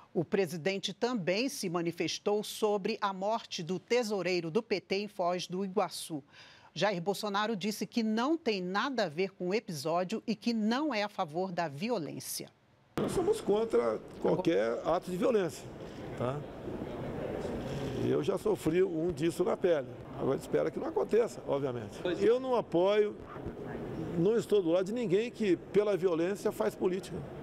O presidente também se manifestou sobre a morte do tesoureiro do PT em Foz do Iguaçu. Jair Bolsonaro disse que não tem nada a ver com o episódio e que não é a favor da violência. Nós somos contra qualquer ato de violência, tá? Eu já sofri um disso na pele. Agora espero que não aconteça, obviamente. Eu não apoio, não estou do lado de ninguém que pela violência faz política.